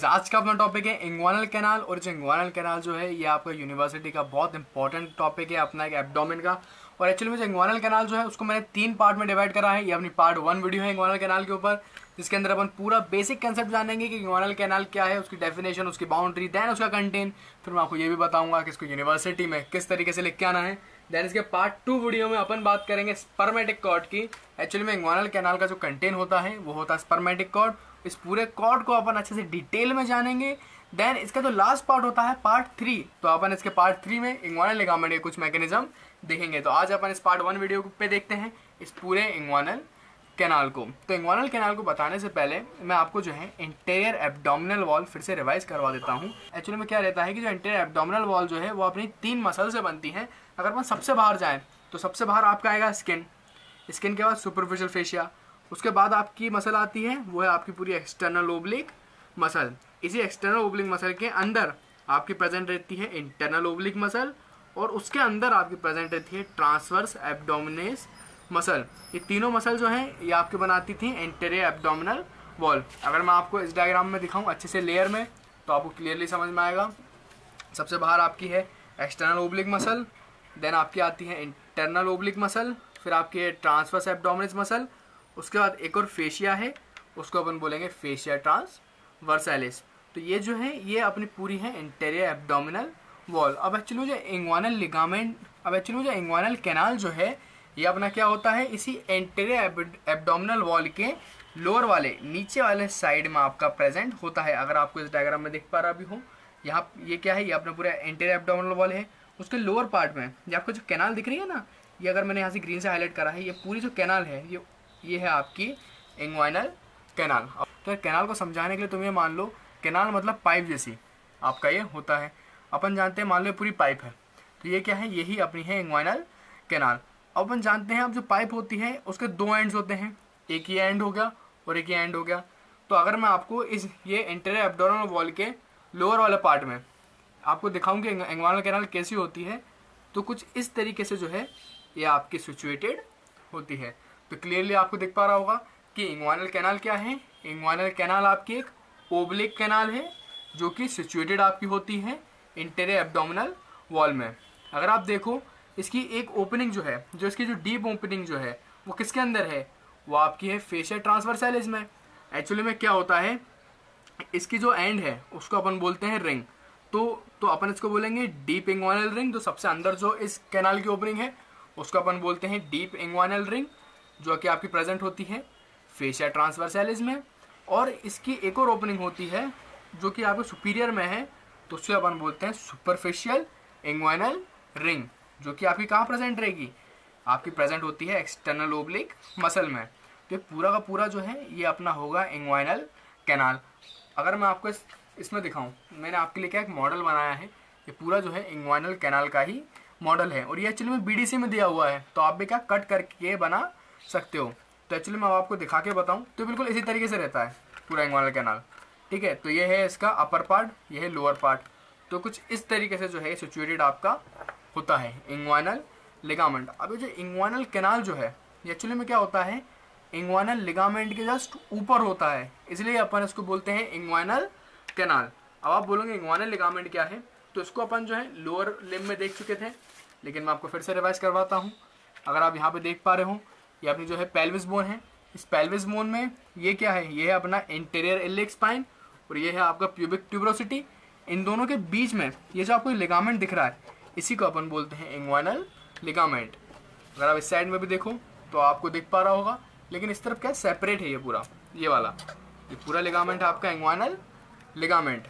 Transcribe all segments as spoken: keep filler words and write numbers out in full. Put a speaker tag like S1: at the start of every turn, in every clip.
S1: आज का अपना टॉपिक है इंग्वानल कैनाल। और जो इंग्वानल कैनाल जो है ये आपका यूनिवर्सिटी का बहुत इंपॉर्टेंट टॉपिक है अपना एक एब्डोमेन का। और एक्चुअली में जो इंग्वानल कैनाल जो है उसको मैंने तीन पार्ट में डिवाइड करा है। ये अपनी पार्ट वन वीडियो है इंग्वानल कैनाल के ऊपर, जिसके अंदर अपन पूरा बेसिक कंसेप्ट जानेंगे कि इंग्वानल कैनाल क्या है, उसकी डेफिनेशन, उसकी बाउंड्री, देन उसका कंटेंट। फिर मैं आपको ये भी बताऊंगा कि इसको यूनिवर्सिटी में किस तरीके से लिख के आना है। देन इसके पार्ट टू वीडियो में अपन बात करेंगे स्पर्मेटिक कॉर्ड की। एक्चुअली में इंग्वानल कैनाल का जो कंटेंट होता है वो होता है स्पर्मेटिक कॉर्ड। इस पूरे कॉर्ड को अपन अच्छे से डिटेल में जानेंगे। देन इसका जो लास्ट पार्ट होता है पार्ट थ्री, तो अपन इसके पार्ट थ्री में इंग्वानल लिगामेंट के कुछ मैकेनिज्म देखेंगे। तो आज अपन इस पार्ट वन वीडियो पे देखते हैं इस पूरे इंग्वानल कैनाल को। तो इंग्वानल कैनाल को बताने से पहले मैं आपको जो है इंटीरियर एब्डोमिनल वॉल फिर से रिवाइज करवा देता हूँ। एक्चुअली में क्या रहता है कि जो इंटीरियर एब्डोमिनल वॉल जो है वो अपनी तीन मसल से बनती है। अगर अपन सबसे बाहर जाएं तो सबसे बाहर आपका आएगा स्किन, स्किन के बाद सुपरफिशियल फेशिया, उसके बाद आपकी मसल आती है वो है आपकी पूरी एक्सटर्नल ओब्लिक मसल। इसी एक्सटर्नल ओब्लिक मसल के अंदर आपकी प्रेजेंट रहती है इंटरनल ओब्लिक मसल, और उसके अंदर आपकी प्रेजेंट रहती है ट्रांसवर्स एब्डोमिनस मसल। ये तीनों मसल जो हैं ये आपके बनाती थी इंटीरियर एब्डोमिनल वॉल। अगर मैं आपको इस डायग्राम में दिखाऊं अच्छे से लेयर में तो आपको क्लियरली समझ में आएगा। सबसे बाहर आपकी है एक्सटर्नल ओब्लिक मसल, देन आपकी आती है इंटरनल ओब्लिक मसल, फिर आपकी है ट्रांसवर्स एब्डोमिनस मसल, उसके बाद एक और फेशिया है, उसको अपन बोलेंगे फेशिया ट्रांसवर्सालिस। तो ये जो है ये अपनी पूरी है इंटीरियर एब्डोमिनल वॉल। अब एक्चुअली जो इंग्वानल लिगामेंट अब एक्चुअली जो इंग्वानल कैनाल जो है ये अपना क्या होता है, इसी इंटीरियर एब्डोमिनल वॉल के लोअर वाले नीचे वाले साइड में आपका प्रेजेंट होता है। अगर आपको इस डायग्राम में दिख पा रहा भी हो, यहाँ ये क्या है, ये अपना पूरा इंटीरियर एब्डोमिनल वॉल है। उसके लोअर पार्ट में ये आपको जो कैनाल दिख रही है ना, ये अगर मैंने यहाँ से ग्रीन से हाईलाइट करा है, ये पूरी जो कैनाल है ये ये है आपकी इंग्वानल कैनाल। तो कैनाल को समझाने के लिए तुम ये मान लो कैनाल मतलब पाइप जैसी आपका ये होता है। अपन जानते हैं मान लो पूरी पाइप है, तो ये क्या है, यही अपनी है इंग्वानल कैनाल। अब अपन जानते हैं अब जो पाइप होती है उसके दो एंड्स होते हैं, एक ये एंड हो गया और एक ये एंड हो गया। तो अगर मैं आपको इस ये इंटीरियर एब्डोमिनल वॉल के लोअर वाले पार्ट में आपको दिखाऊं कि इंग्वानल कैनाल कैसी होती है, तो कुछ इस तरीके से जो है ये आपकी सिचुएटेड होती है। तो क्लियरली आपको दिख पा रहा होगा कि इंग्वानल कैनाल क्या है। इंग्वानल कैनाल आपकी एक ओब्लिक कैनाल है जो कि सिचुएटेड आपकी होती है इंटीरियर एब्डोमिनल वॉल में। अगर आप देखो इसकी एक ओपनिंग जो है, जो इसकी जो डीप ओपनिंग जो है वो किसके अंदर है, वो आपकी है फेशिया ट्रांसवर्सालिस में। एक्चुअली में क्या होता है, इसकी जो एंड है उसको अपन बोलते हैं रिंग। तो तो अपन इसको बोलेंगे डीप इंग्वानल रिंग। जो सबसे अंदर जो इस कैनाल की ओपनिंग है उसको अपन बोलते हैं डीप इंग्वानल रिंग, जो कि आपकी प्रेजेंट होती है फेशिया ट्रांसवर्सालिस में। और इसकी एक और ओपनिंग होती है जो कि आपके सुपीरियर में है, तो उससे अपन बोलते हैं सुपरफिशियल इंग्वानल रिंग, जो कि आपकी कहाँ प्रेजेंट रहेगी, आपकी प्रेजेंट होती है एक्सटर्नल ओब्लिक मसल में। तो पूरा का पूरा जो है ये अपना होगा इंग्वानल कैनाल। अगर मैं आपको इस, इसमें दिखाऊं, मैंने आपके लिए क्या एक मॉडल बनाया है, ये पूरा जो है इंग्वानल कैनाल का ही मॉडल है। और ये एक्चुअली में बीडीसी में दिया हुआ है, तो आप भी क्या कट करके बना सकते हो। तो एक्चुअली मैं आपको दिखा के बताऊं तो बिल्कुल इसी तरीके से रहता है पूरा इंग्वानल कैनाल। ठीक है, तो ये है इसका अपर पार्ट, ये है लोअर पार्ट। तो कुछ इस तरीके से जो है सिचुएटेड आपका होता है इंग्वानल लिगामेंट। अब जो इंग्वानल कैनाल जो है ये एक्चुअली में क्या होता है, इंग्वानल लिगामेंट के जस्ट ऊपर होता है, इसलिए अपन इसको बोलते हैं इंग्वानल कैनाल। अब आप बोलोगे इंग्वानल लिगामेंट क्या है, तो इसको अपन जो है लोअर लिम्ब में देख चुके थे, लेकिन मैं आपको फिर से रिवाइज करवाता हूँ। अगर आप यहाँ पे देख पा रहे हो, ये अपनी जो है पेल्विस बोन है। इस पेल्विस बोन में ये क्या है, ये है अपना इंटीरियर इलियक स्पाइन और ये है आपका प्यूबिक ट्यूबरोसिटी। इन दोनों के बीच में ये जो आपको लिगामेंट दिख रहा है, इसी को अपन बोलते हैं इंग्वानल लिगामेंट। अगर आप इस साइड में भी देखो तो आपको दिख पा रहा होगा, लेकिन इस तरफ क्या सेपरेट है, ये पूरा ये वाला ये पूरा लिगामेंट है आपका इंग्वानल लिगामेंट।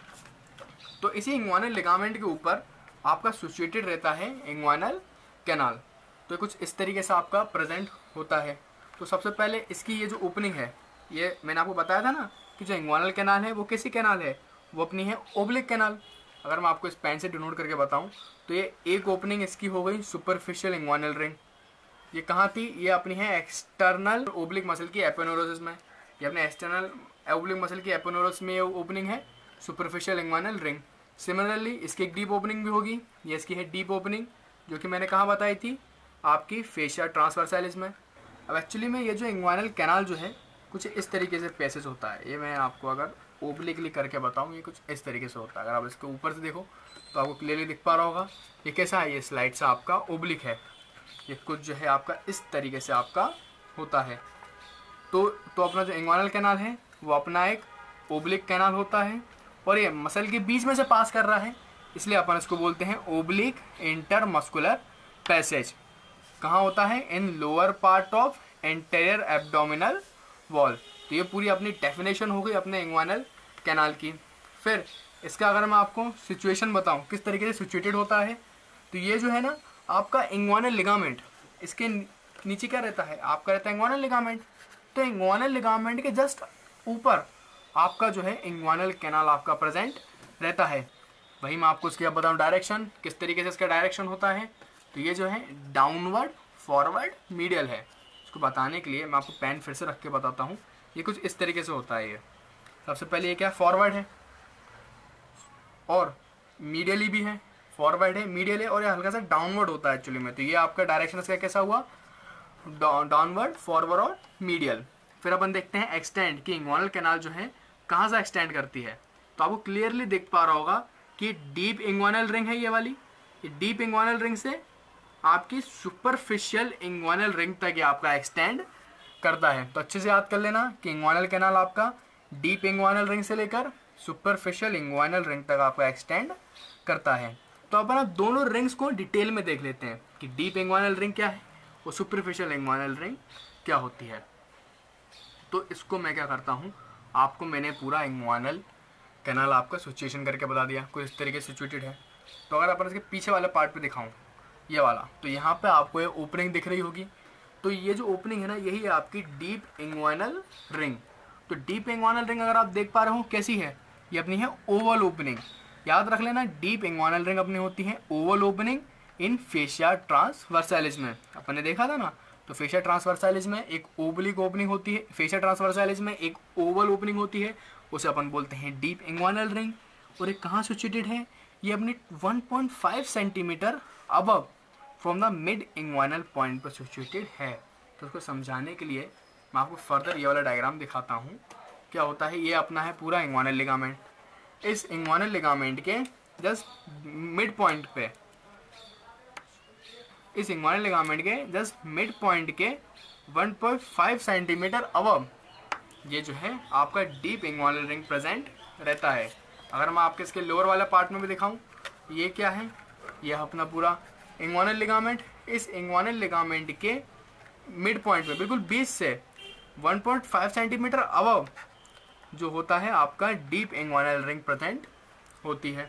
S1: तो इसी इंग्वानल लिगामेंट के ऊपर आपका सिचुएटेड रहता है इंग्वानल कैनाल। तो कुछ इस तरीके से आपका प्रेजेंट होता है। तो सबसे पहले इसकी ये जो ओपनिंग है, ये मैंने आपको बताया था ना कि जो इंग्वानल कैनाल है वो कैसी कैनाल है, वो अपनी है ओब्लिक कैनाल। अगर मैं आपको इस पेन से डिनोट करके बताऊं तो ये एक ओपनिंग इसकी हो गई सुपरफिशियल इंग्वानल रिंग। ये कहाँ थी, ये अपनी है एक्सटर्नल ओब्लिक मसल की एपोनेुरोसिस में। ये अपने एक्सटर्नल ओब्लिक मसल की एपोनेुरोसिस में ये ओपनिंग है सुपरफिशियल इंग्वानल रिंग। सिमिलरली इसकी एक डीप ओपनिंग भी होगी, ये इसकी है डीप ओपनिंग, जो कि मैंने कहाँ बताई थी, आपकी फेशिया ट्रांसवर्सालिस में। अब एक्चुअली में ये जो इंग्वानल कैनाल जो है कुछ इस तरीके से पैसेज होता है। ये मैं आपको अगर ओब्लिकली करके बताऊँ, ये कुछ इस तरीके से होता है। अगर आप इसके ऊपर से देखो तो आपको क्लियरली दिख पा रहा होगा ये कैसा है, ये स्लाइड से आपका ओब्लिक है, ये कुछ जो है आपका इस तरीके से आपका होता है। तो तो अपना जो इंग्वानल कैनाल है वो अपना एक ओब्लिक कैनाल होता है, और ये मसल के बीच में से पास कर रहा है, इसलिए अपन इसको बोलते हैं ओब्लिक इंटरमस्कुलर पैसेज। कहाँ होता है? In lower part of anterior abdominal wall. तो ये पूरी अपनी डेफिनेशन हो गई अपने इंग्वानल कैनाल की। फिर इसका अगर मैं आपको सिचुएशन बताऊं किस तरीके से सिचुएटेड होता है, तो ये जो है ना आपका इंग्वानल लिगामेंट, इसके नीचे क्या रहता है? आपका रहता है इंग्वानल लिगामेंट। तो इंग्वानल लिगामेंट के जस्ट ऊपर आपका जो है इंग्वानल कैनाल आपका प्रेजेंट रहता है। वही मैं आपको इसकी अब बताऊँ डायरेक्शन, किस तरीके से इसका डायरेक्शन होता है। तो ये जो है डाउनवर्ड, फॉरवर्ड, मीडियल है। इसको बताने के लिए मैं आपको पेन फिर से रख के बताता हूँ। ये कुछ इस तरीके से होता है। ये सबसे पहले ये क्या फॉरवर्ड है और मीडियली भी है, फॉरवर्ड है, मीडियल है, और ये हल्का सा डाउनवर्ड होता है एक्चुअली में। तो ये आपका डायरेक्शन इसका कैसा हुआ? डाउनवर्ड, फॉरवर्ड और मीडियल। फिर अपन देखते हैं एक्सटेंड कि इंग्वानल कैनाल जो है कहाँ से एक्सटेंड करती है। तो आपको क्लियरली दिख पा रहा होगा कि डीप इंग्वानल रिंग है ये वाली, ये डीप इंग्वानल रिंग से आपकी सुपरफिशियल इंग्वानल रिंग तक ये आपका एक्सटेंड करता है। तो अच्छे से याद कर लेना कि इंग्वानल कैनाल आपका डीप इंग्वानल रिंग से लेकर सुपरफिशियल इंग्वानल रिंग तक आपका एक्सटेंड करता है। तो अपन अब दोनों रिंग्स को डिटेल में देख लेते हैं कि डीप इंग्वानल रिंग क्या है और सुपरफिशियल इंग्वानल रिंग क्या होती है। तो इसको मैं क्या करता हूँ, आपको मैंने पूरा इंग्वानल कैनाल आपका सिचुएशन करके बता दिया, कुछ इस तरीके से सिचुएटेड है। तो अगर अपन इसके पीछे वाले पार्ट पे दिखाऊं, ये वाला, तो यहाँ पे आपको ये ओपनिंग दिख रही होगी। तो ये जो ओपनिंग है ना, यही है आपकी डीप इंग्वानल रिंग। तो डीप इंग्वानल रिंग अगर आप देख पा रहे हो कैसी है, ये अपनी है ओवल ओपनिंग। याद रख लेना, डीप इंग्वानल रिंग अपनी होती है oval opening in fascia transversalis में। अपन ने देखा था ना, तो फेशिया ट्रांसवर्सालिस में एक ओब्लिक ओपनिंग होती है, फेशिया ट्रांसवर्सालिस में एक ओवल ओपनिंग होती है, उसे अपन बोलते हैं डीप इंग्वानल रिंग। और एक कहाँ सिचुएटेड है? ये अपनी one point five centimetre above from the mid inguinal point पर सिचुएटेड है। तो उसको समझाने के लिए मैं आपको फर्दर ये वाला डायग्राम दिखाता हूँ। क्या होता है, ये अपना है पूरा इंग्वानल लिगामेंट। इस इंग्वानल लिगामेंट के जस्ट मिड पॉइंट पे, इस इंग्वानल लिगामेंट के जस्ट मिड पॉइंट के one point five centimetre above ये जो है आपका डीप इंग्वानल रिंग प्रेजेंट रहता है। अगर मैं आपके इसके लोअर वाला पार्ट में भी दिखाऊं, ये क्या है, ये अपना पूरा इंग्वानल लिगामेंट। इस इंग्वानल लिगामेंट के मिड पॉइंट पे बिल्कुल बीच से one point five centimetre above जो होता है आपका डीप इंग्वानल रिंग प्रेजेंट होती है।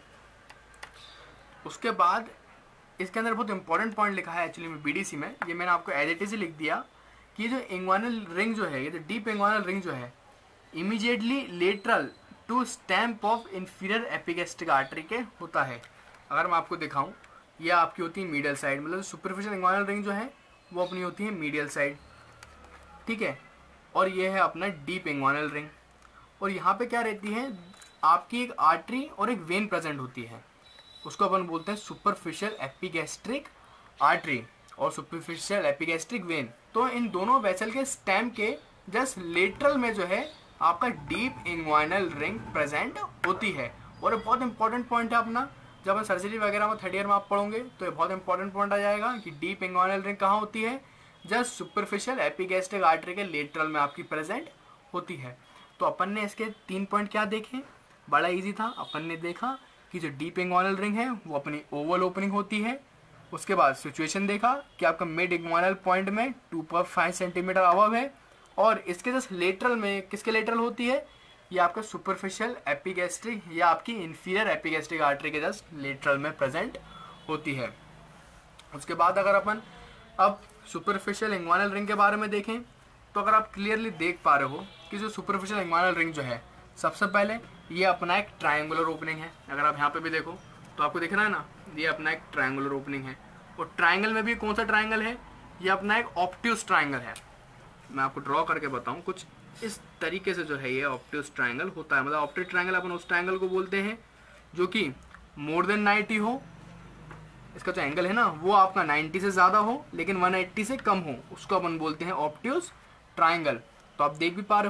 S1: उसके बाद इसके अंदर बहुत इंपॉर्टेंट पॉइंट लिखा है एक्चुअली में बीडीसी में, ये मैंने आपको एज इट इज लिख दिया कि ये जो इंग्वानल रिंग जो है, ये जो डीप इंग्वानल रिंग जो है, immediately lateral to stamp of inferior epigastric artery के होता है। अगर मैं आपको दिखाऊं, ये आपकी होती है मीडियल साइड, मतलब सुपरफिशियल इंग्वानल रिंग जो है वो अपनी होती है मीडियल साइड, ठीक है। और ये है अपना डीप इंग्वानल रिंग। और यहाँ पे क्या रहती है, आपकी एक आर्टरी और एक वेन प्रेजेंट होती है, उसको अपन बोलते हैं सुपरफिशियल एपिगैस्ट्रिक आर्टरी और सुपरफिशियल एपिगैस्ट्रिक वेन। तो इन दोनों वेसल के स्टेम के जस्ट लेटरल में जो है आपका डीप इंग्वानल रिंग प्रेजेंट होती है। और ये बहुत इंपॉर्टेंट पॉइंट है अपना, जब हम सर्जरी वगैरह में थर्ड ईयर में आप पढ़ोगे तो ये बहुत इंपॉर्टेंट पॉइंट आ जाएगा कि डीप इंग्वानल रिंग कहाँ होती है, जस्ट सुपरफिशियल एपिगैस्ट्रिक आर्टरी के लेटरल में आपकी प्रेजेंट होती है। तो अपन ने इसके तीन पॉइंट क्या देखे, बड़ा इजी था। अपन ने देखा कि जो डीप इंग्वानल रिंग है वो अपनी ओवल ओपनिंग होती है। उसके बाद सिचुएशन देखा कि आपका मिड इंग्वानल पॉइंट में two point five centimetre above है, और इसके जस्ट लेटरल में किसके लेटरल होती है, ये आपका सुपरफिशियल एपिगैस्ट्रिक या आपकी इंफीरियर एपिगैस्ट्रिक आर्टरी के जस्ट लेटरल में प्रेजेंट होती है। उसके बाद अगर अपन अब सुपरफिशियल इंग्वानल रिंग के बारे में देखें, तो अगर आप क्लियरली देख पा रहे हो कि जो सुपरफिशियल इंग्वानल रिंग जो है, सबसे पहले ये अपना एक ट्रायंगुलर ओपनिंग है। अगर आप यहाँ पे भी देखो तो आपको दिख रहा है ना, ये अपना एक ट्रायंगुलर ओपनिंग है। और ट्रायंगल में भी कौन सा ट्रायंगल है, ये अपना एक ऑब्ट्यूज ट्रायंगल है। मैं आपको ड्रॉ करके बताऊं, कुछ इस तरीके से जो है ये ऑब्ट्यूज ट्रायंगल होता है। मतलब ऑप्टिक ट्रायंगल अपन उस ट्रायंगल को बोलते हैं जो कि मोर देन नाइन्टी हो, इसका जो एंगल है ना वो आपका नाइन्टी से ज़्यादा हो लेकिन वन एट्टी से कम हो, उसको अपन बोलते हैं ऑब्ट्यूज ट्रायंगल। तो आप देख भी पा रहे हो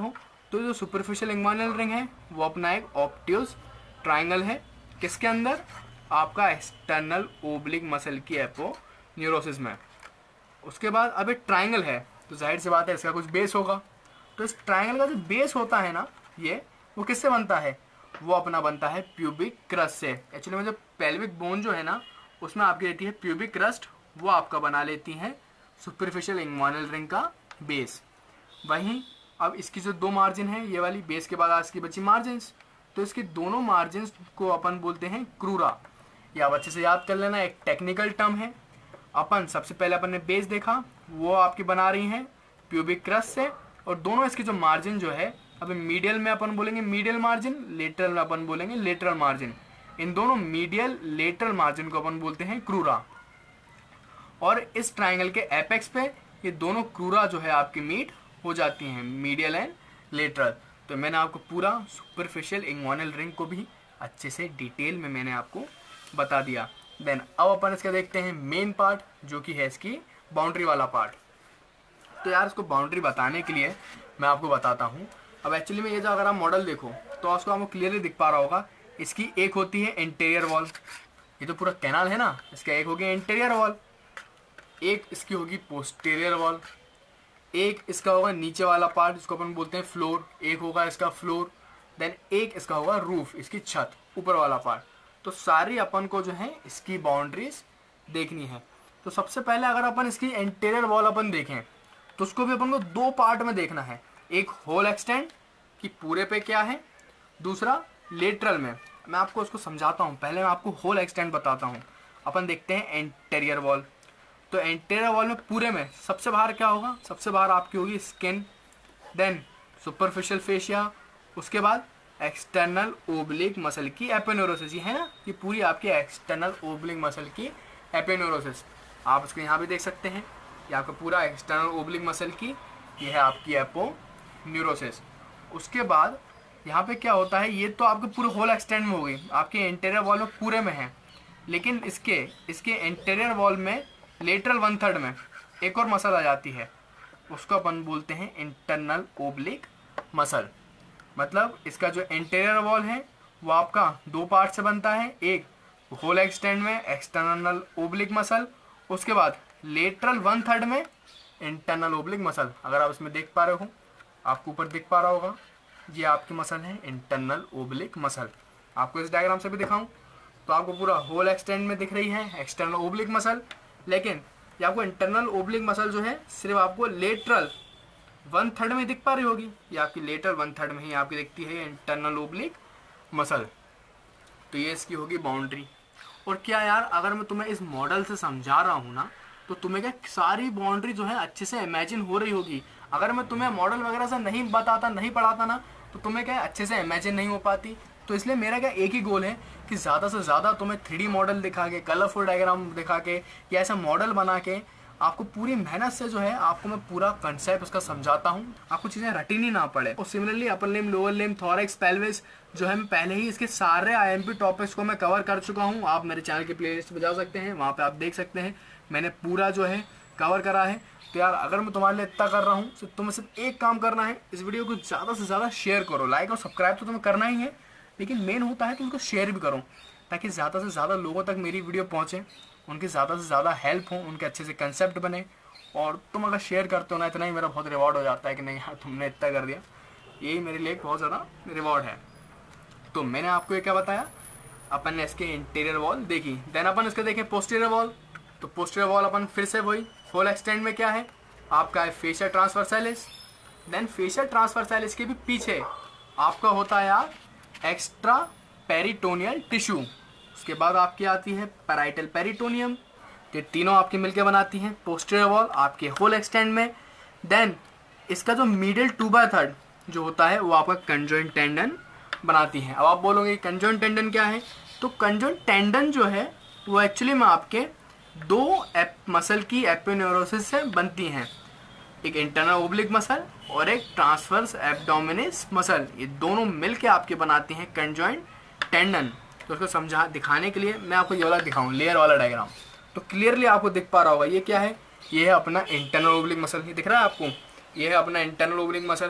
S1: तो जो सुपरफिशियल इंग्वानल रिंग है वो अपना एक ऑब्ट्यूज ट्राइंगल है, किसके अंदर, आपका एक्सटर्नल ओब्लिक मसल की एपोन्यूरोसिस में। उसके बाद अब एक ट्राइंगल है तो जाहिर सी बात है इसका कुछ बेस होगा, तो इस ट्राइंगल का जो बेस होता है ना ये, वो किससे बनता है, वो अपना बनता है प्यूबिक क्रस्ट से। एक्चुअली में जो पेल्विक बोन जो है ना उसमें आपकी रहती है प्यूबिक क्रस्ट, वो आपका बना लेती है सुपरफिशियल इंग्वानल रिंग का बेस। वहीं अब इसकी जो दो मार्जिन है, ये वाली बेस के बाद आज की बची मार्जिन्स, तो इसके दोनों मार्जिन्स को अपन बोलते हैं क्रूरा। या आप अच्छे से याद कर लेना, एक टेक्निकल टर्म है। अपन सबसे पहले अपन ने बेस देखा, वो आपकी बना रही हैं प्यूबिक क्रस्ट से, और दोनों इसके जो मार्जिन जो है, अभी मीडियल में अपन बोलेंगे मीडियल मार्जिन, लेटरल में अपन बोलेंगे लेटरल मार्जिन। इन दोनों मीडियल लेटरल मार्जिन को अपन बोलते हैं क्रूरा। और इस ट्राइंगल के एपेक्स पे ये दोनों क्रूरा जो है आपकी मीट हो जाती हैं, मीडियल एंड लेटरल। तो मैंने आपको पूरा सुपरफिशियल इंग्वानल रिंग को भी अच्छे से डिटेल में मैंने आपको बता दिया। देन अब अपन इसका देखते हैं मेन पार्ट, जो कि है इसकी बाउंड्री वाला पार्ट। तो यार इसको बाउंड्री बताने के लिए मैं आपको बताता हूँ। अब एक्चुअली में ये जो अगर आप मॉडल देखो तो उसको आपको क्लियरली दिख पा रहा होगा, इसकी एक होती है इंटीरियर वॉल, ये तो पूरा कैनाल है ना, इसका एक होगी इंटीरियर वॉल, एक इसकी होगी पोस्टीरियर वॉल, एक इसका होगा नीचे वाला पार्ट जिसको अपन बोलते हैं फ्लोर, एक होगा इसका फ्लोर, देन एक इसका होगा रूफ, इसकी छत, ऊपर वाला पार्ट। तो सारी अपन को जो है इसकी बाउंड्रीज देखनी है। तो सबसे पहले अगर अपन इसकी इंटीरियर वॉल अपन देखें तो उसको भी अपन को दो पार्ट में देखना है, एक होल एक्सटेंड कि पूरे पे क्या है, दूसरा लेटरल में। मैं आपको उसको समझाता हूँ, पहले मैं आपको होल एक्सटेंड बताता हूँ। अपन देखते हैं इंटीरियर वॉल, तो इंटीरियर वॉल में पूरे में सबसे बाहर क्या होगा, सबसे बाहर आपकी होगी स्किन, देन सुपरफिशियल फेशिया, उसके बाद एक्सटर्नल ओब्लिक मसल की एपोन्यूरोसिस, ये है ना, ये पूरी आपकी एक्सटर्नल ओब्लिक मसल की एपोन्यूरोसिस। आप इसको यहाँ भी देख सकते हैं, ये आपका पूरा एक्सटर्नल ओब्लिक मसल की ये है आपकी एपोन्यूरोसिस। उसके बाद यहाँ पे क्या होता है, ये तो आपके पूरे होल एक्सटेंड में हो गई, आपके इंटीरियर वॉल में पूरे में है, लेकिन इसके इसके इंटीरियर वॉल में लेटरल वन थर्ड में एक और मसल आ जाती है, उसको अपन बोलते हैं इंटरनल ओब्लिक मसल। मतलब इसका जो इंटीरियर वॉल है वो आपका दो पार्ट से बनता है, एक होल एक्सटेंड में एक्सटर्नल ओब्लिक मसल, उसके बाद लेटरल वन थर्ड में इंटरनल ओब्लिक मसल। अगर आप इसमें देख पा रहे हो, आपको ऊपर दिख पा रहा होगा, ये आपकी मसल है इंटरनल ओब्लिक मसल। आपको इस डायग्राम से भी दिखाऊं तो आपको पूरा होल एक्सटेंड में दिख रही है एक्सटर्नल ओब्लिक मसल, लेकिन ये आपको इंटरनल ओब्लिक मसल जो है सिर्फ आपको लेटरल वन थर्ड में दिख पा रही होगी, ये आपकी लेटरल वन थर्ड में ही आपकी दिखती है इंटरनल ओब्लिक मसल। तो ये इसकी होगी बाउंड्री। और क्या यार, अगर मैं तुम्हें इस मॉडल से समझा रहा हूँ ना, तो तुम्हें क्या सारी बाउंड्री जो है अच्छे से इमेजिन हो रही होगी। अगर मैं तुम्हें मॉडल वगैरह से नहीं बताता, नहीं पढ़ाता ना, तो तुम्हें क्या अच्छे से इमेजिन नहीं हो पाती। तो इसलिए मेरा क्या एक ही गोल है कि ज़्यादा से ज़्यादा तुम्हें थ्री डी मॉडल दिखा के, कलरफुल डायग्राम दिखा के, या ऐसा मॉडल बना के आपको पूरी मेहनत से जो है आपको मैं पूरा कंसेप्ट उसका समझाता हूँ, आपको चीज़ें रटनी ना पड़े। और similarly upper limb, lower limb, thorax, pelvis जो है मैं पहले ही इसके सारे आईएमपी टॉपिक्स को मैं कवर कर चुका हूँ। आप मेरे चैनल की प्लेलिस्ट पे जा सकते हैं, वहाँ पे आप देख सकते हैं मैंने पूरा जो है कवर करा है। तो यार अगर मैं तुम्हारे लिए इतना कर रहा हूँ तो तुम्हें सिर्फ एक काम करना है, इस वीडियो को ज़्यादा से ज़्यादा शेयर करो। लाइक और सब्सक्राइब तो तुम्हें करना ही है, लेकिन मेन होता है कि उनको शेयर भी करो, ताकि ज़्यादा से ज़्यादा लोगों तक मेरी वीडियो पहुँचे, उनकी ज़्यादा से ज़्यादा हेल्प हो, उनके अच्छे से कंसेप्ट बने। और तुम अगर शेयर करते हो ना, इतना ही मेरा बहुत रिवॉर्ड हो जाता है कि नहीं यार तुमने इतना कर दिया, यही मेरे लिए बहुत ज़्यादा रिवॉर्ड है। तो मैंने आपको ये क्या बताया, अपन ने इसके इंटीरियर वॉल देखी, देन अपन इसके देखें पोस्टीरियर वॉल। तो पोस्टीरियर वॉल अपन फिर से वही होल एक्सटेंड में क्या है आपका है fascia transversalis, then fascia transversalis के भी पीछे आपका होता है यार एक्स्ट्रा पेरिटोनियल टिश्यू। उसके बाद आपकी आती है पैराइटल पेरिटोनियम। ये तीनों आपकी मिलकर बनाती हैं पोस्टीरियर वॉल आपके होल एक्सटेंड में। देन इसका जो मिडिल टू बाय थर्ड जो होता है वो आपका कंजॉइंट टेंडन बनाती है। अब आप बोलोगे कंजॉइंट टेंडन क्या है, तो कंजॉइंट टेंडन जो है वो एक्चुअली में आपके दो एप मसल की एपोन्यूरोसिस से बनती हैं, एक इंटरनल ओब्लिक मसल और एक ट्रांसवर्स एब्डोमिनिस मसल। ये दोनों मिलके आपके बनाती हैं कंजॉइंट टेंडन। तो उसको समझा दिखाने के लिए मैं आपको ये वाला दिखाऊं, लेयर वाला डायग्राम, तो क्लियरली आपको दिख पा रहा होगा ये क्या है, ये है अपना इंटरनल ओब्लिक मसल। ये दिख रहा है आपको, ये है अपना इंटरनल ओब्लिक मसल।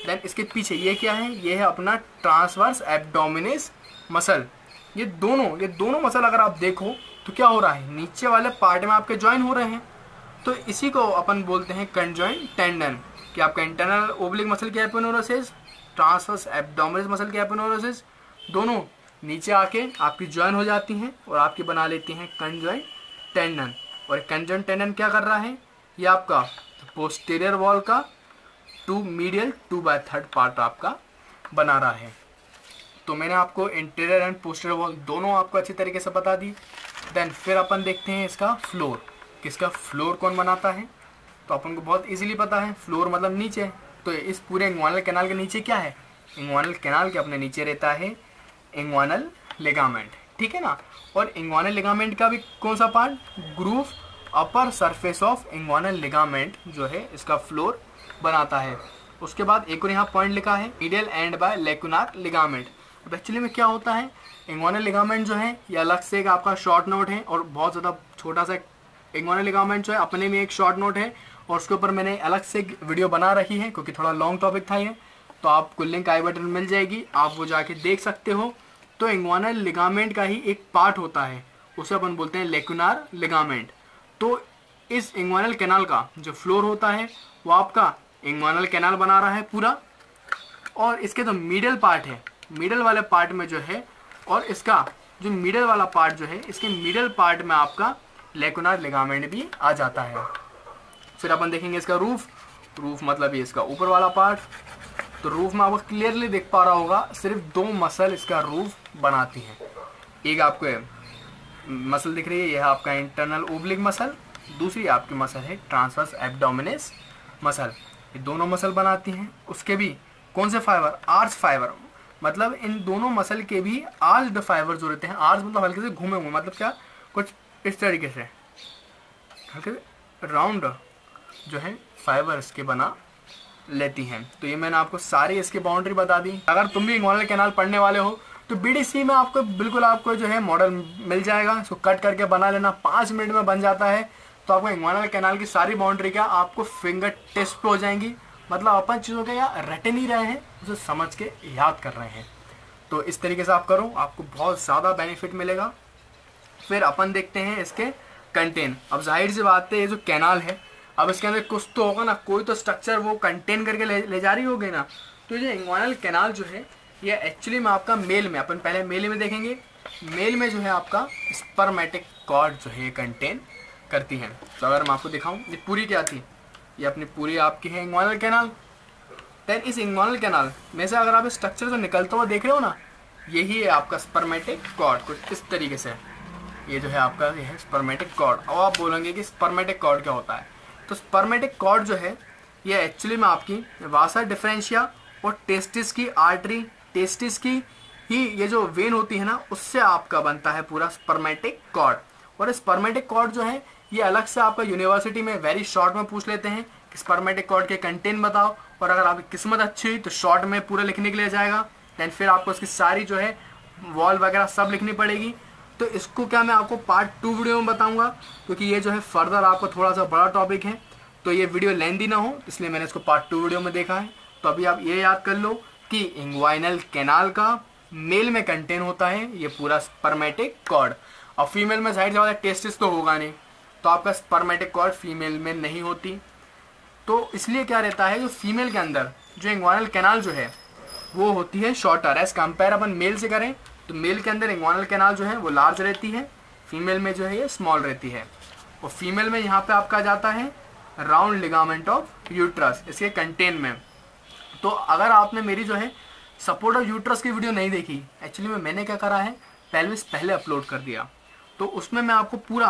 S1: देन इसके पीछे ये क्या है, ये है अपना ट्रांसवर्स एब्डोमिनस मसल। ये दोनों ये दोनों मसल अगर आप देखो तो क्या हो रहा है, नीचे वाले पार्ट में आपके ज्वाइन हो रहे हैं। तो इसी को अपन बोलते हैं कंजॉइंट टेंडन, कि आपका इंटरनल ओब्लिक मसल की एपिन्यूरोसिस, ट्रांसवर्स एब्डोमिनस मसल की एपिन्यूरोसिस, दोनों नीचे आके आपकी ज्वाइन हो जाती हैं और आपकी बना लेती हैं कंजॉइंट टेंडन। और कंजॉइंट टेंडन क्या कर रहा है, ये आपका पोस्टीरियर वॉल का to medial two by third part आपका बना रहा है। तो मैंने आपको इंटीरियर एंड पोस्टीरियर वॉल दोनों आपको अच्छी तरीके से बता दी। देन फिर अपन देखते हैं इसका फ्लोर, किसका फ्लोर कौन बनाता है। तो अपन को बहुत इजीली पता है, फ्लोर मतलब नीचे। तो इस पूरे इंग्वानल कैनाल के नीचे क्या है, इंग्वानल कैनाल के अपने नीचे रहता है इंग्वानल लिगामेंट, ठीक है ना। और इंग्वानल लिगामेंट का भी कौन सा part, groove upper surface of inguinal ligament जो है इसका फ्लोर बनाता है। उसके बाद एक और यहाँ पॉइंट लिखा है medial end by lacunar ligament. अब एक्चुअली में क्या होता है, इंग्वानल लिगामेंट जो है ये अलग से एक आपका शॉर्ट नोट है और बहुत ज़्यादा छोटा सा इंग्वानल लिगामेंट जो है अपने में एक शॉर्ट नोट है, और उसके ऊपर मैंने अलग से वीडियो बना रखी है क्योंकि थोड़ा लॉन्ग टॉपिक था ये। तो आपको लिंक आई बटन मिल जाएगी, आप वो जाके देख सकते हो। तो इंग्वानल लिगामेंट का ही एक पार्ट होता है, उसे अपन बोलते हैं लेकुनार लिगामेंट। तो इस इंग्वानल कैनाल का जो फ्लोर होता है वो आपका इंग्वानल कैनाल बना रहा है पूरा। और इसके जो मिडल पार्ट है, मिडल वाले पार्ट में जो है, और इसका जो मिडल वाला पार्ट जो है, इसके मिडल पार्ट में आपका लेकुनार लिगामेंट भी आ जाता है। फिर अपन देखेंगे इसका रूफ, रूफ मतलब ये इसका ऊपर वाला पार्ट। तो रूफ में आपको क्लियरली दिख पा रहा होगा, सिर्फ दो मसल इसका रूफ बनाती हैं। एक आपको मसल दिख रही है, यह आपका इंटरनल ओब्लिक मसल, दूसरी आपकी मसल है ट्रांसवर्स एब्डोमिनस मसल। ये दोनों मसल बनाती हैं। उसके भी कौन से फाइबर, आर्च फाइबर, मतलब इन दोनों मसल के भी आर्च्ड फाइबर जो रहते हैं, आर्च मतलब हल्के से घूमे हुए, मतलब क्या, कुछ इस तरीके से हल्के राउंड जो है फाइबर इसके बना लेती हैं। तो ये मैंने आपको सारी इसकी बाउंड्री बता दी। अगर तुम भी इंग्वानल कैनाल पढ़ने वाले हो तो बीडीसी में आपको बिल्कुल आपको जो है मॉडल मिल जाएगा, इसको कट करके बना लेना, पाँच मिनट में बन जाता है। तो आपको इंग्वानल कैनाल की सारी बाउंड्री क्या आपको फिंगर टिप्स पे हो जाएंगी। मतलब अपन चीज़ों के यहाँ रट नहीं रहे हैं, उसे समझ के याद कर रहे हैं। तो इस तरीके से आप करो, आपको बहुत ज़्यादा बेनिफिट मिलेगा। फिर अपन देखते हैं इसके कंटेन। अब जाहिर सी बात है, ये जो कैनाल है, अब इसके अंदर कुछ तो होगा ना, कोई तो स्ट्रक्चर वो कंटेन करके ले, ले जा रही होगी ना। तो ये इंग्वानल कैनाल जो है ये एक्चुअली में आपका मेल में, अपन पहले मेल में देखेंगे, मेल में जो है आपका स्पर्मेटिक कॉर्ड जो है कंटेन करती है। तो अगर मैं आपको दिखाऊं, ये पूरी क्या थी, ये अपनी पूरी आपकी है इंग्वानल कैनाल। देन इस इंग्वानल कैनाल में से अगर आप स्ट्रक्चर जो निकलता हुआ देख रहे हो ना, यही है आपका स्पर्मेटिक कॉर्ड, कुछ इस तरीके से। ये जो है आपका ये है स्पर्मेटिक कॉर्ड। और आप बोलेंगे कि स्पर्मेटिक कॉर्ड क्या होता है, तो स्पर्मेटिक कॉर्ड जो है ये एक्चुअली में आपकी वासा डिफरेंशिया और टेस्टिस की आर्टरी, टेस्टिस की ही ये जो वेन होती है ना, उससे आपका बनता है पूरा स्पर्मेटिक कॉर्ड। और स्पर्मेटिक कॉर्ड जो है ये अलग से आपका यूनिवर्सिटी में वेरी शॉर्ट में पूछ लेते हैं कि स्पर्मेटिक कॉर्ड के कंटेंट बताओ, और अगर आपकी किस्मत अच्छी हुई तो शॉर्ट में पूरा लिखने के लिए जाएगा। दैन फिर आपको इसकी सारी जो है वॉल वगैरह सब लिखनी पड़ेगी। तो इसको क्या मैं आपको पार्ट टू वीडियो में बताऊंगा, क्योंकि ये जो है फर्दर आपको थोड़ा सा बड़ा टॉपिक है, तो ये वीडियो लेंदी ना हो, इसलिए मैंने इसको पार्ट टू वीडियो में देखा है। तो अभी आप ये याद कर लो कि इंग्वाइनल कैनाल का मेल में कंटेन होता है ये पूरा स्पर्मेटिक कॉर्ड, और फीमेल में साइड ज़्यादा टेस्टिस तो होगा नहीं, तो आपका स्पर्मेटिक कॉर्ड फीमेल में नहीं होती। तो इसलिए क्या रहता है, जो फीमेल के अंदर जो इंग्वाइनल कैनाल जो है वो होती है शॉर्टर, एज कंपेयर अपन मेल से करें तो मेल के अंदर इंग्वाइनल कैनाल जो है वो लार्ज रहती है, फीमेल में जो है ये स्मॉल रहती है। और फीमेल में यहाँ पे आपका जाता है राउंड लिगामेंट ऑफ यूट्रस इसके कंटेन में। तो अगर आपने मेरी जो है सपोर्ट ऑफ यूट्रस की वीडियो नहीं देखी, एक्चुअली में मैंने क्या करा है, पेल्विस पहले अपलोड कर दिया, तो उसमें मैं आपको पूरा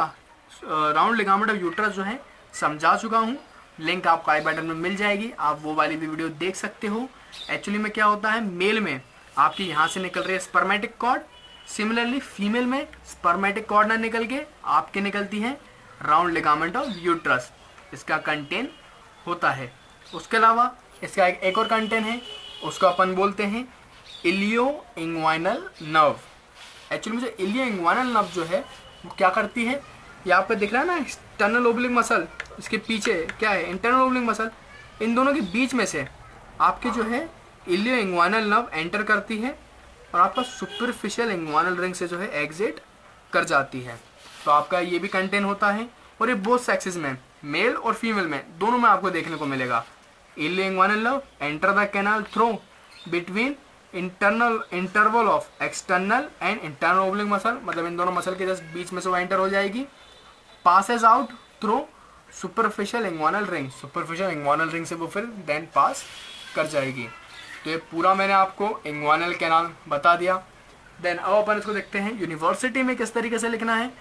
S1: राउंड लिगामेंट ऑफ यूट्रस जो है समझा चुका हूँ। लिंक आपको आई बटन में मिल जाएगी, आप वो वाली भी वीडियो देख सकते हो। एक्चुअली में क्या होता है, मेल में आपकी यहाँ से निकल रही है स्पर्मेटिक कॉर्ड, सिमिलरली फीमेल में स्पर्मेटिक कॉर्ड ना निकल के आपके निकलती है राउंड लिगामेंट ऑफ यूट्रस, इसका कंटेन होता है। उसके अलावा इसका एक, एक और कंटेन है, उसको अपन बोलते हैं इलियो इंग्वाइनल नर्व। एक्चुअली मुझे इलियो इंग्वाइनल नर्व जो है वो क्या करती है, ये आपको दिख रहा है ना एक्सटर्नल ओब्लिक मसल, इसके पीछे क्या है इंटरनल ओब्लिक मसल, इन दोनों के बीच में से आपके जो है इलियो इंग्वानल नर्व एंटर करती है और आपका सुपरफिशियल इंग्वानल रिंग से जो है एग्जिट कर जाती है। तो आपका ये भी कंटेन होता है और ये बोथ सेक्सेस में, मेल और फीमेल में, दोनों में आपको देखने को मिलेगा। Ilioinguinal nerve enter the canal through between internal interval of external and internal oblique muscle, मतलब इन दोनों मसल के जस्ट बीच में से वो एंटर हो जाएगी। Passes out through superficial inguinal ring, superficial inguinal ring से वो फिर देन पास कर जाएगी। तो ये पूरा मैंने आपको इंग्वानल कैनाल बता दिया। देन अब अपन इसको देखते हैं यूनिवर्सिटी में किस तरीके से लिखना है।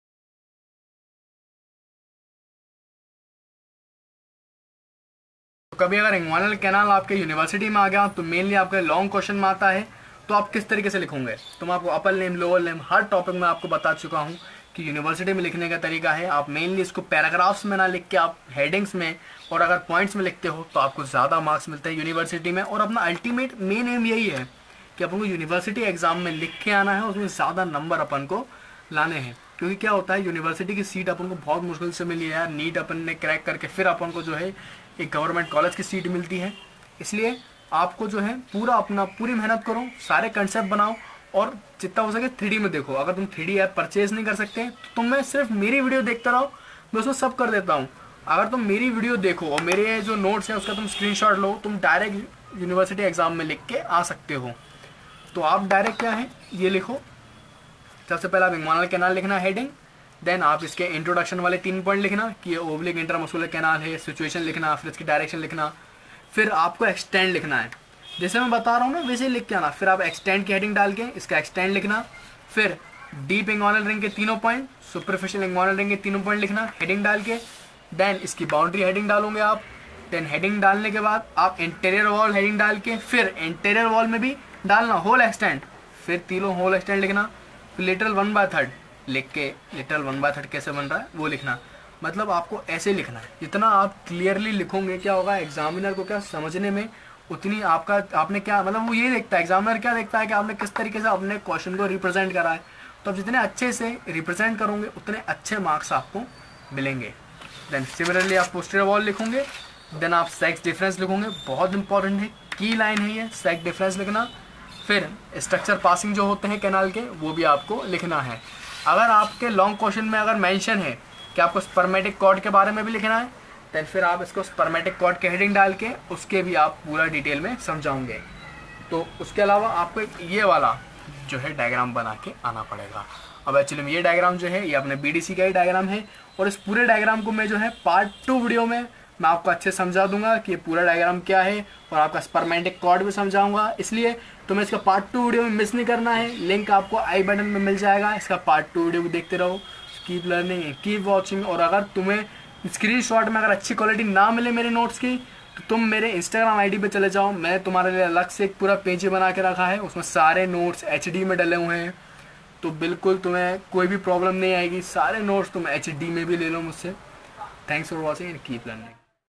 S1: तो कभी अगर इंग्वानल कैनाल आपके यूनिवर्सिटी में आ गया तो मेनली आपके लॉन्ग क्वेश्चन में आता है, तो आप किस तरीके से लिखोगे। तो मैं आपको अपर नेम लोअर नेम हर टॉपिक में आपको बता चुका हूँ कि यूनिवर्सिटी में लिखने का तरीका है। आप मेनली इसको पैराग्राफ्स में ना लिख के आप हेडिंग्स में और अगर पॉइंट्स में लिखते हो तो आपको ज़्यादा मार्क्स मिलते हैं यूनिवर्सिटी में। और अपना अल्टीमेट मेन एम यही है कि अपन को यूनिवर्सिटी एग्जाम में लिख के आना है, उसमें ज़्यादा नंबर अपन को लाने हैं। क्योंकि क्या होता है, यूनिवर्सिटी की सीट अपन को बहुत मुश्किल से मिली है यार, नीट अपन ने क्रैक करके फिर अपन को जो है एक गवर्नमेंट कॉलेज की सीट मिलती है। इसलिए आपको जो है पूरा अपना पूरी मेहनत करो, सारे कंसेप्ट बनाओ और जितना हो सके थ्री डी में देखो। अगर तुम थ्री डी ऐप परचेज नहीं कर सकते तो तुम मैं सिर्फ मेरी वीडियो देखते रहो, मैं उसमें सब कर देता हूँ। अगर तुम मेरी वीडियो देखो और मेरे जो नोट्स हैं उसका तुम स्क्रीनशॉट लो, तुम डायरेक्ट यूनिवर्सिटी एग्जाम में लिख के आ सकते हो। तो आप डायरेक्ट क्या है ये लिखो, सबसे पहले आप इंग्वानल कैनाल लिखना हेडिंग, देन आप इसके इंट्रोडक्शन वाले तीन पॉइंट लिखना कि ये ओब्लिक इंटरमस्कुलर कैनाल है, सिचुएशन लिखना, फिर इसकी डायरेक्शन लिखना, फिर आपको एक्सटेंड लिखना है जैसे मैं बता रहा हूँ ना वैसे ही लिख के आना। फिर आप एक्सटेंड की हेडिंग डाल के इसका एक्सटेंड लिखना, फिर डीप इंग्वानल रिंग के तीनों पॉइंट, सुपरफिशियल इंग्वानल रिंग के तीनों पॉइंट लिखना हेडिंग डाल के, देन इसकी बाउंड्री हेडिंग डालोगे आप। देन हेडिंग डालने के बाद आप इंटीरियर वॉल हेडिंग डाल के फिर इंटीरियर वॉल में भी डालना होल एक्सटेंड, फिर तीनों होल एक्सटेंड लिखना, फिर लिटरल वन बाय थर्ड लिख के लिटरल वन बाय थर्ड कैसे बन रहा है वो लिखना। मतलब आपको ऐसे लिखना है, जितना आप क्लियरली लिखोगे क्या होगा एग्जामिनर को क्या समझने में उतनी आपका आपने क्या मतलब वो ये देखता है, एग्जामिनर क्या देखता है कि आपने किस तरीके से अपने क्वेश्चन को रिप्रेजेंट करा है। तो आप जितने अच्छे से रिप्रेजेंट करोगे उतने अच्छे मार्क्स आपको मिलेंगे। देन सिमिलरली आप पोस्टीरियर वॉल लिखोगे, देन आप सेक्स डिफरेंस लिखोगे, बहुत इंपॉर्टेंट है, की लाइन है ये सेक्स डिफरेंस लिखना। फिर स्ट्रक्चर पासिंग जो होते हैं कैनाल के वो भी आपको लिखना है। अगर आपके लॉन्ग क्वेश्चन में अगर मेंशन है कि आपको स्पर्मेटिक कॉर्ड के बारे में भी लिखना है, देन फिर आप इसको स्पर्मेटिक कॉर्ड के हेडिंग डाल के उसके भी आप पूरा डिटेल में समझाओगे। तो उसके अलावा आपको एक ये वाला जो है डायग्राम बना के आना पड़ेगा। अब एक्चुअली में ये डायग्राम जो है ये अपने बीडीसी का ही डायग्राम है और इस पूरे डायग्राम को मैं जो है पार्ट टू वीडियो में मैं आपको अच्छे समझा दूंगा कि ये पूरा डायग्राम क्या है और आपका स्पर्मेटिक कॉर्ड भी समझाऊंगा। इसलिए तुम्हें इसका पार्ट टू वीडियो में मिस नहीं करना है, लिंक आपको आई बटन में मिल जाएगा। इसका पार्ट टू वीडियो भी देखते रहो, कीप लर्निंग कीप वॉचिंग। और अगर तुम्हें स्क्रीनशॉट में अगर अच्छी क्वालिटी ना मिले मेरे नोट्स की तो तुम मेरे इंस्टाग्राम आईडी पे चले जाओ, मैंने तुम्हारे लिए अलग से एक पूरा पेज बना के रखा है, उसमें सारे नोट्स एचडी में डले हुए हैं। तो बिल्कुल तुम्हें कोई भी प्रॉब्लम नहीं आएगी, सारे नोट्स तुम एचडी में भी ले लो मुझसे। Thanks for watching and keep learning.